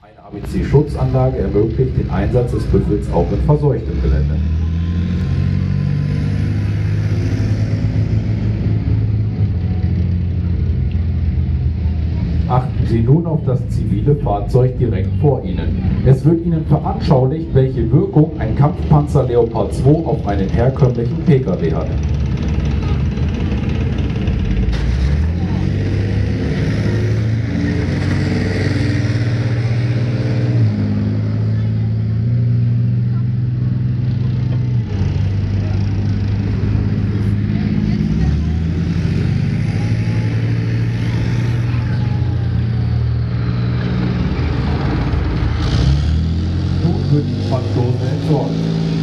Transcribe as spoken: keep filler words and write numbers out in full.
Eine A B C-Schutzanlage ermöglicht den Einsatz des Büffels auch in verseuchtem Gelände. Achten Sie nun auf das zivile Fahrzeug direkt vor Ihnen. Es wird Ihnen veranschaulicht, welche Wirkung ein Kampfpanzer Leopard zwei auf einen herkömmlichen P K W hat. Nun wird die Fahrtdose entsorgt.